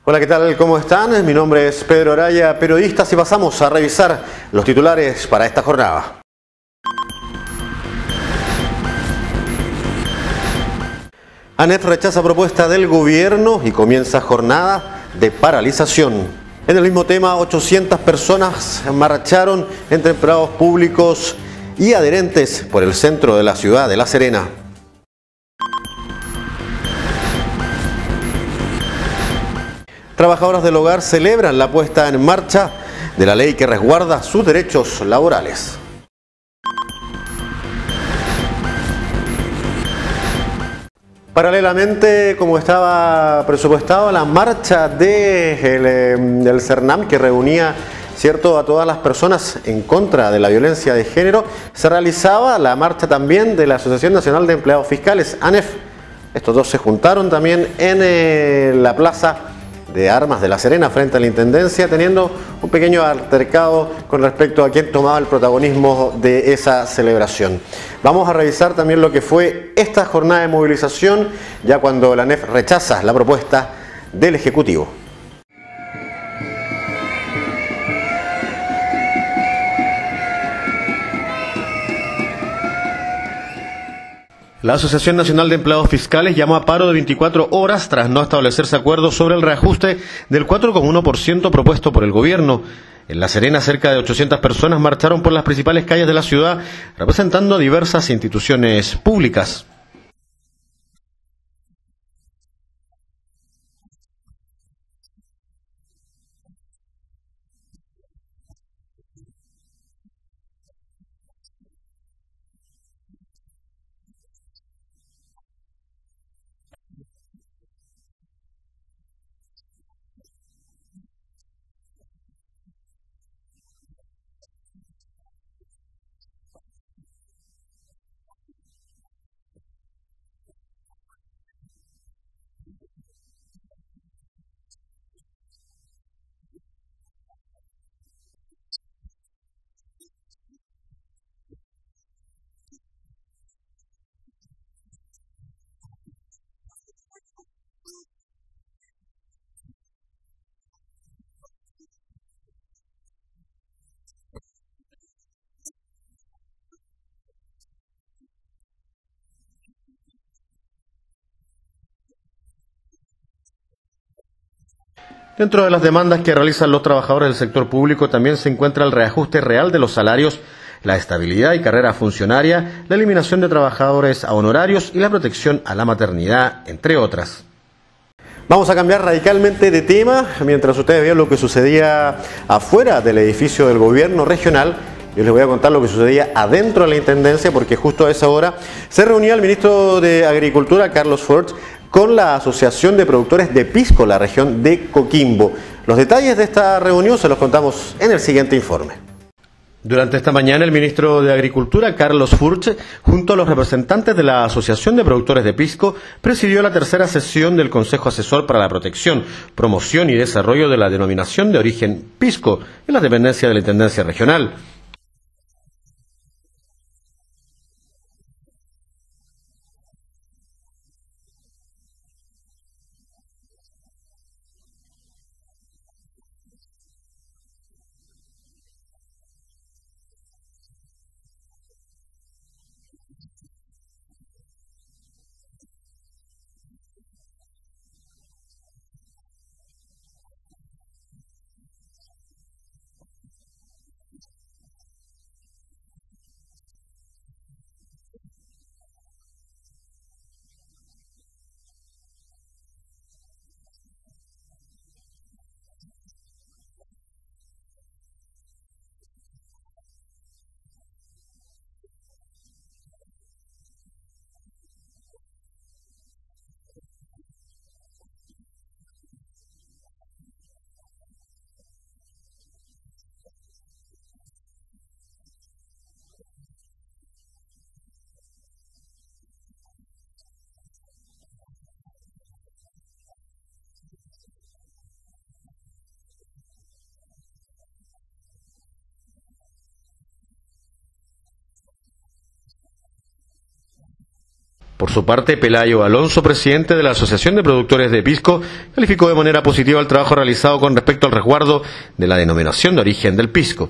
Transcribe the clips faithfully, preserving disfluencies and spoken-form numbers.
Hola, ¿qué tal? ¿Cómo están? Mi nombre es Pedro Araya, periodista, y pasamos a revisar los titulares para esta jornada. ANEF rechaza propuesta del gobierno y comienza jornada de paralización. En el mismo tema, ochocientas personas marcharon entre empleados públicos y adherentes por el centro de la ciudad de La Serena. Trabajadoras del hogar celebran la puesta en marcha de la ley que resguarda sus derechos laborales. Paralelamente, como estaba presupuestado, la marcha de el, del CERNAM, que reunía cierto a todas las personas en contra de la violencia de género, se realizaba la marcha también de la Asociación Nacional de Empleados Fiscales, ANEF. Estos dos se juntaron también en eh, la plaza de Armas de La Serena frente a la Intendencia, teniendo un pequeño altercado con respecto a quién tomaba el protagonismo de esa celebración. Vamos a revisar también lo que fue esta jornada de movilización, ya cuando la ANEF rechaza la propuesta del Ejecutivo. La Asociación Nacional de Empleados Fiscales llamó a paro de veinticuatro horas tras no establecerse acuerdo sobre el reajuste del cuatro coma uno por ciento propuesto por el gobierno. En La Serena, cerca de ochocientas personas marcharon por las principales calles de la ciudad, representando diversas instituciones públicas. Dentro de las demandas que realizan los trabajadores del sector público también se encuentra el reajuste real de los salarios, la estabilidad y carrera funcionaria, la eliminación de trabajadores a honorarios y la protección a la maternidad, entre otras. Vamos a cambiar radicalmente de tema. Mientras ustedes vean lo que sucedía afuera del edificio del gobierno regional, yo les voy a contar lo que sucedía adentro de la Intendencia, porque justo a esa hora se reunía el ministro de Agricultura, Carlos Fort, con la Asociación de Productores de Pisco, la región de Coquimbo. Los detalles de esta reunión se los contamos en el siguiente informe. Durante esta mañana, el ministro de Agricultura, Carlos Furch, junto a los representantes de la Asociación de Productores de Pisco, presidió la tercera sesión del Consejo Asesor para la Protección, Promoción y Desarrollo de la Denominación de Origen Pisco, en la dependencia de la Intendencia Regional. su parte, Pelayo Alonso, presidente de la Asociación de Productores de Pisco, calificó de manera positiva el trabajo realizado con respecto al resguardo de la denominación de origen del pisco.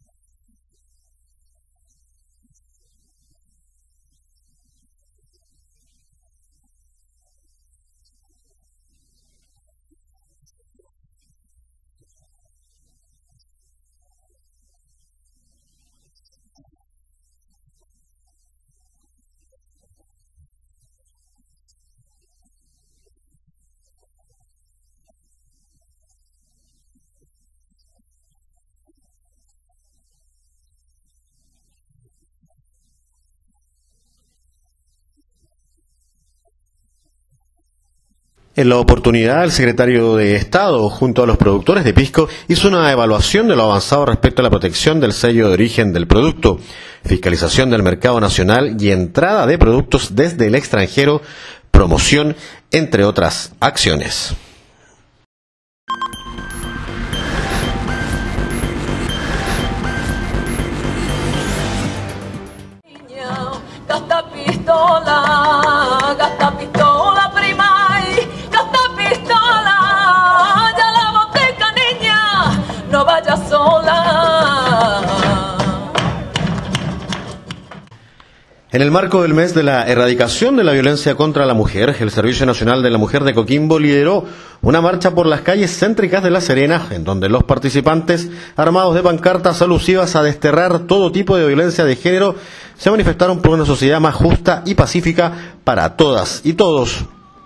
En la oportunidad, el secretario de Estado, junto a los productores de pisco, hizo una evaluación de lo avanzado respecto a la protección del sello de origen del producto, fiscalización del mercado nacional y entrada de productos desde el extranjero, promoción, entre otras acciones. Gasta pistola, gasta pistola, prima. No vayas sola. En el marco del mes de la erradicación de la violencia contra la mujer, el Servicio Nacional de la Mujer de Coquimbo lideró una marcha por las calles céntricas de La Serena, en donde los participantes, armados de pancartas alusivas a desterrar todo tipo de violencia de género, se manifestaron por una sociedad más justa y pacífica para todas y todos.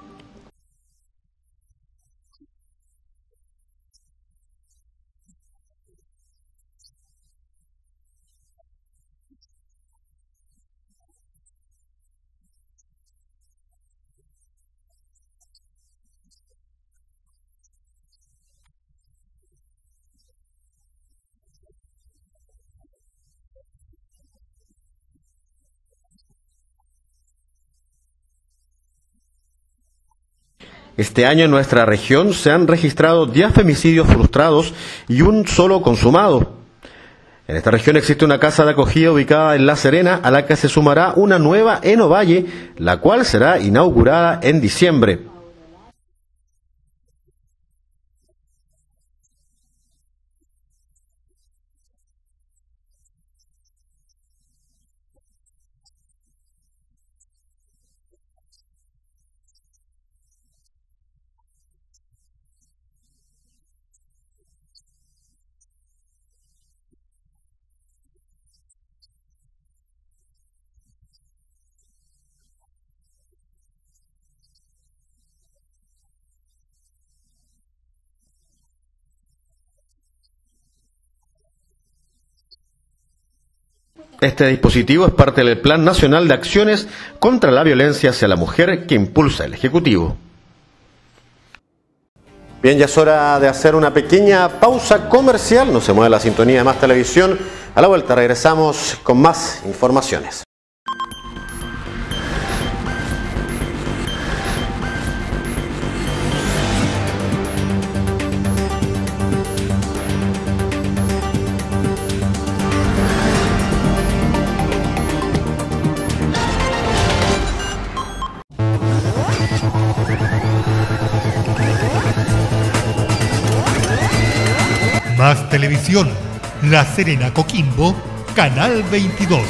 Este año en nuestra región se han registrado diez femicidios frustrados y un solo consumado. En esta región existe una casa de acogida ubicada en La Serena, a la que se sumará una nueva en Ovalle, la cual será inaugurada en diciembre. Este dispositivo es parte del Plan Nacional de Acciones contra la Violencia hacia la Mujer que impulsa el Ejecutivo. Bien, ya es hora de hacer una pequeña pausa comercial. No se mueve la sintonía de Más Televisión. A la vuelta regresamos con más informaciones. Más Televisión, La Serena, Coquimbo, Canal veintidós.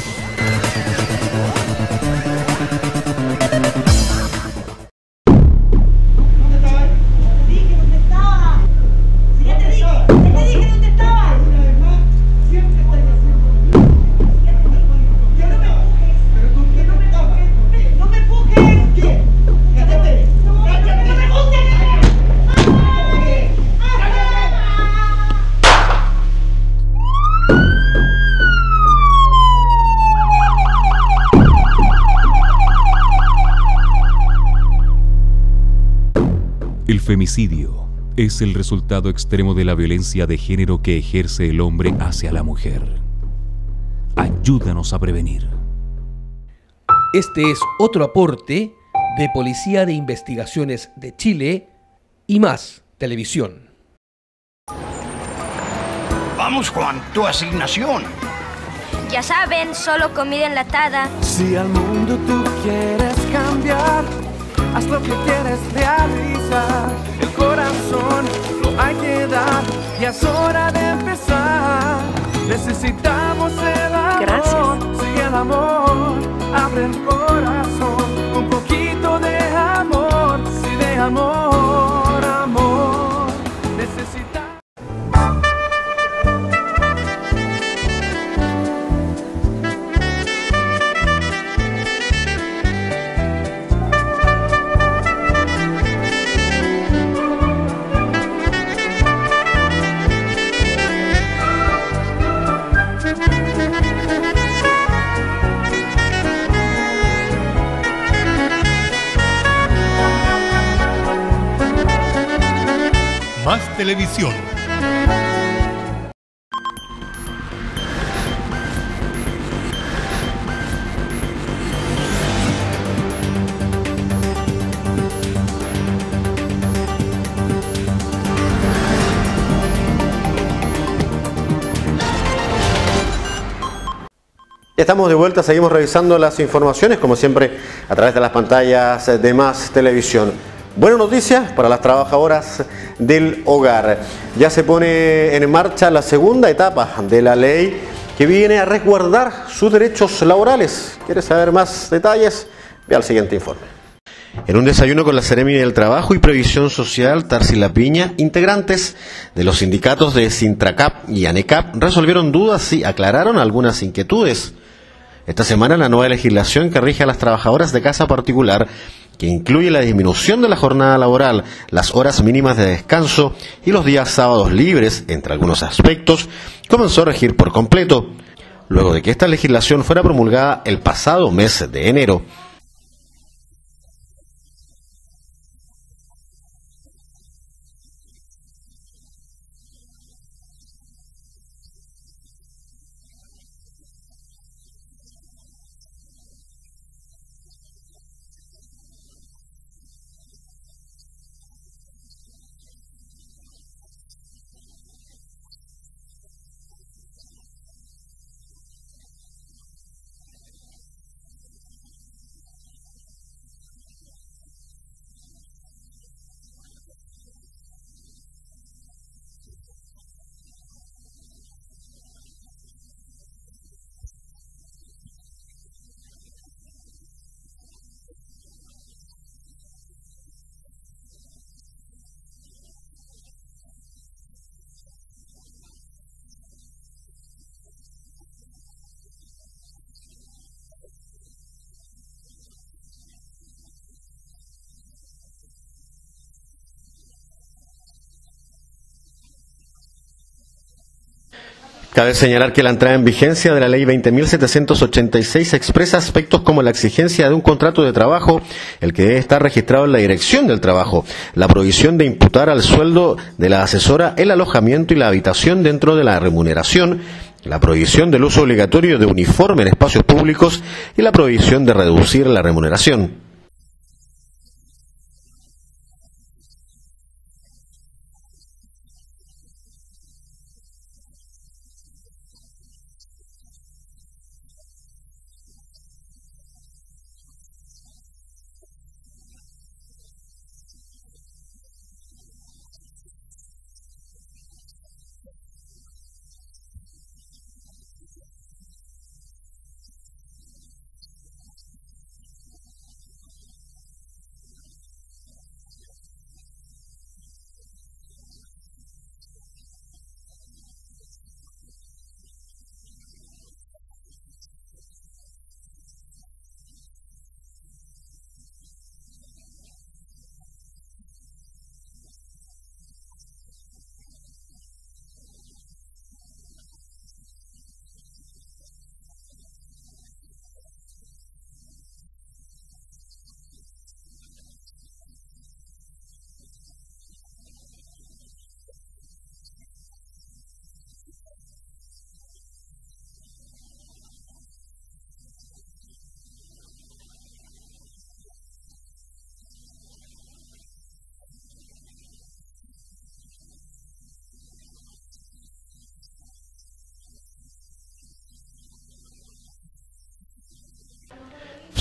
El femicidio es el resultado extremo de la violencia de género que ejerce el hombre hacia la mujer. Ayúdanos a prevenir. Este es otro aporte de Policía de Investigaciones de Chile y Más Televisión. Vamos, Juan, tu asignación. Ya saben, solo comida enlatada. Si al mundo tú quieres cambiar. cambiar. Haz lo que quieres realizar. El corazón lo hay que dar y es hora de empezar. Necesitamos el amor. Gracias. Sigue el amor. Abre el corazón. Un poquito de amor. Sí, de amor, amor. Necesitamos. Más televisión. Estamos de vuelta, seguimos revisando las informaciones, como siempre, a través de las pantallas de Más Televisión. Buena noticia para las trabajadoras del hogar. Ya se pone en marcha la segunda etapa de la ley que viene a resguardar sus derechos laborales. ¿Quieres saber más detalles? Ve al siguiente informe. En un desayuno con la Seremi del Trabajo y Previsión Social, Tarsila Piña, integrantes de los sindicatos de Sintracap y ANECAP resolvieron dudas y aclararon algunas inquietudes. Esta semana la nueva legislación que rige a las trabajadoras de casa particular, que incluye la disminución de la jornada laboral, las horas mínimas de descanso y los días sábados libres, entre algunos aspectos, comenzó a regir por completo, luego de que esta legislación fuera promulgada el pasado mes de enero. Cabe señalar que la entrada en vigencia de la Ley veinte mil setecientos ochenta y seis expresa aspectos como la exigencia de un contrato de trabajo, el que debe estar registrado en la Dirección del Trabajo, la prohibición de imputar al sueldo de la asesora el alojamiento y la habitación dentro de la remuneración, la prohibición del uso obligatorio de uniforme en espacios públicos y la prohibición de reducir la remuneración.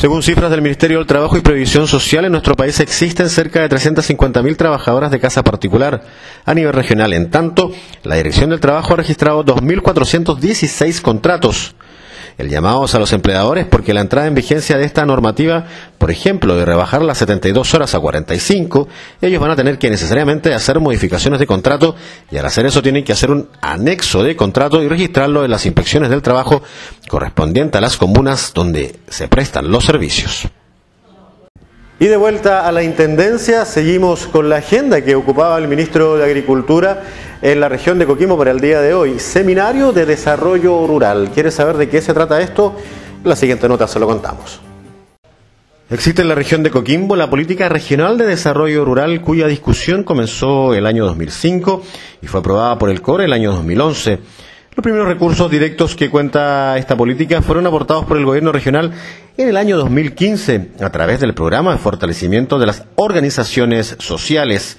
Según cifras del Ministerio del Trabajo y Previsión Social, en nuestro país existen cerca de trescientas cincuenta mil trabajadoras de casa particular a nivel regional. En tanto, la Dirección del Trabajo ha registrado dos mil cuatrocientos dieciséis contratos. El llamado es a los empleadores porque la entrada en vigencia de esta normativa, por ejemplo, de rebajar las setenta y dos horas a cuarenta y cinco, ellos van a tener que necesariamente hacer modificaciones de contrato y al hacer eso tienen que hacer un anexo de contrato y registrarlo en las inspecciones del trabajo correspondiente a las comunas donde se prestan los servicios. Y de vuelta a la Intendencia, seguimos con la agenda que ocupaba el Ministro de Agricultura en la región de Coquimbo para el día de hoy. Seminario de Desarrollo Rural. ¿Quiere saber de qué se trata esto? En la siguiente nota se lo contamos. Existe en la región de Coquimbo la Política Regional de Desarrollo Rural, cuya discusión comenzó el año dos mil cinco y fue aprobada por el C O R el año dos mil once. Los primeros recursos directos que cuenta esta política fueron aportados por el gobierno regional en el año dos mil quince a través del programa de fortalecimiento de las organizaciones sociales.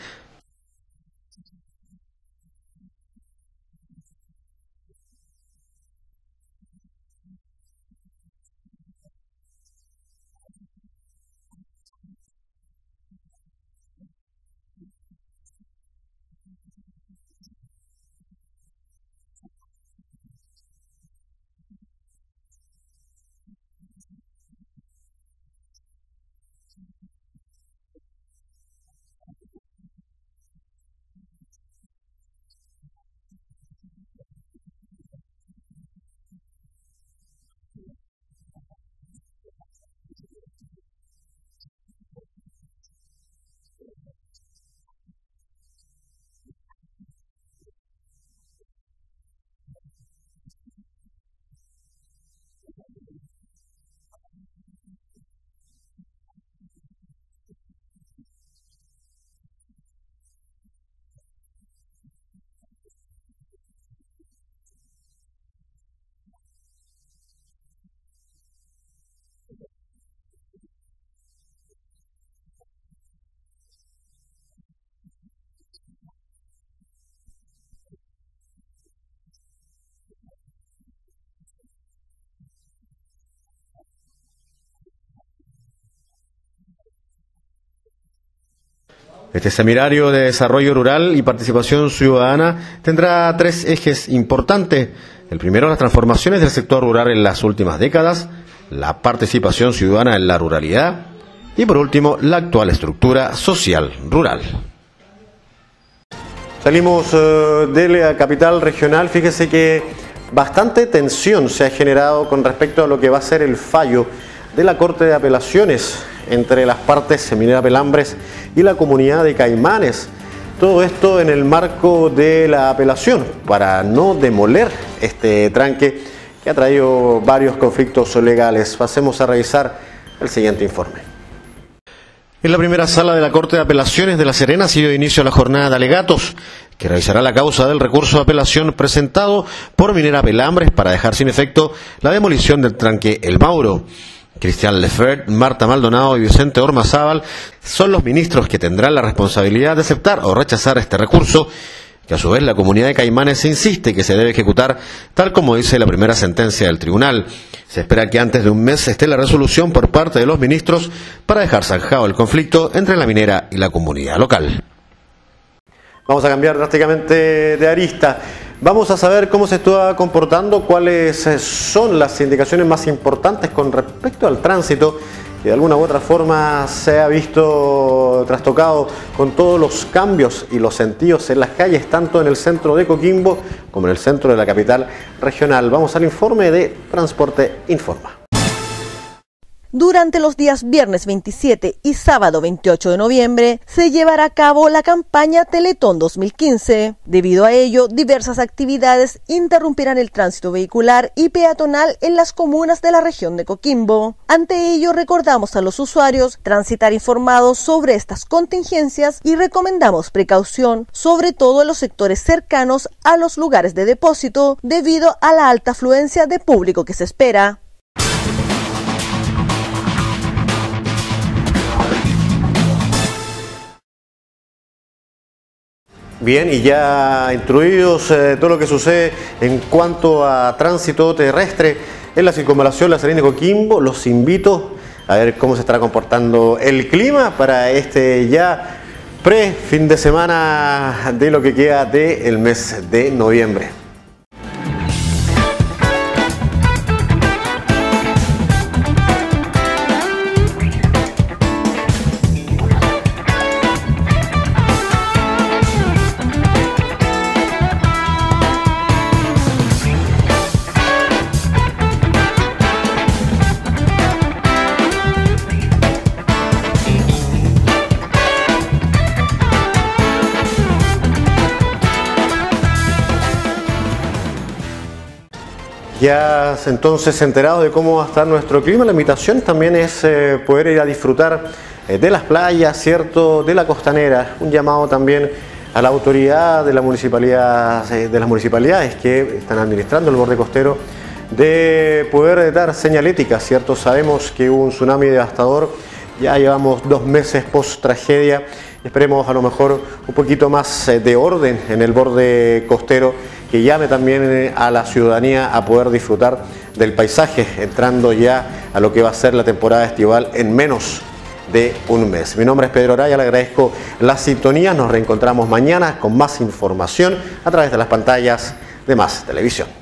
Este seminario de desarrollo rural y participación ciudadana tendrá tres ejes importantes. El primero, las transformaciones del sector rural en las últimas décadas, la participación ciudadana en la ruralidad y, por último, la actual estructura social rural. Salimos uh, de la capital regional. Fíjese que bastante tensión se ha generado con respecto a lo que va a ser el fallo de la Corte de Apelaciones entre las partes Minera Pelambres y la comunidad de Caimanes. Todo esto en el marco de la apelación para no demoler este tranque que ha traído varios conflictos legales. Pasemos a revisar el siguiente informe. En la primera sala de la Corte de Apelaciones de La Serena se dio inicio a la jornada de alegatos que revisará la causa del recurso de apelación presentado por Minera Pelambres para dejar sin efecto la demolición del tranque El Mauro. Cristian Lefert, Marta Maldonado y Vicente Ormazábal son los ministros que tendrán la responsabilidad de aceptar o rechazar este recurso, que a su vez la comunidad de Caimanes insiste que se debe ejecutar tal como dice la primera sentencia del tribunal. Se espera que antes de un mes esté la resolución por parte de los ministros para dejar zanjado el conflicto entre la minera y la comunidad local. Vamos a cambiar drásticamente de arista. Vamos a saber cómo se está comportando, cuáles son las indicaciones más importantes con respecto al tránsito, que de alguna u otra forma se ha visto trastocado con todos los cambios y los sentidos en las calles, tanto en el centro de Coquimbo como en el centro de la capital regional. Vamos al informe de Transporte Informa. Durante los días viernes veintisiete y sábado veintiocho de noviembre se llevará a cabo la campaña Teletón dos mil quince. Debido a ello, diversas actividades interrumpirán el tránsito vehicular y peatonal en las comunas de la región de Coquimbo. Ante ello, recordamos a los usuarios transitar informados sobre estas contingencias y recomendamos precaución, sobre todo en los sectores cercanos a los lugares de depósito, debido a la alta afluencia de público que se espera. Bien, y ya instruidos eh, todo lo que sucede en cuanto a tránsito terrestre en la circunvalación La Serena y Coquimbo, los invito a ver cómo se estará comportando el clima para este ya pre-fin de semana de lo que queda del mes de noviembre. Ya entonces enterados de cómo va a estar nuestro clima, la invitación también es eh, poder ir a disfrutar eh, de las playas, ¿cierto?, de la costanera. Un llamado también a la autoridad de, la municipalidad, eh, de las municipalidades que están administrando el borde costero de poder dar señalética, ¿cierto? Sabemos que hubo un tsunami devastador, ya llevamos dos meses post tragedia. Esperemos a lo mejor un poquito más de orden en el borde costero, que llame también a la ciudadanía a poder disfrutar del paisaje, entrando ya a lo que va a ser la temporada estival en menos de un mes. Mi nombre es Pedro Araya, le agradezco la sintonía, nos reencontramos mañana con más información a través de las pantallas de Más Televisión.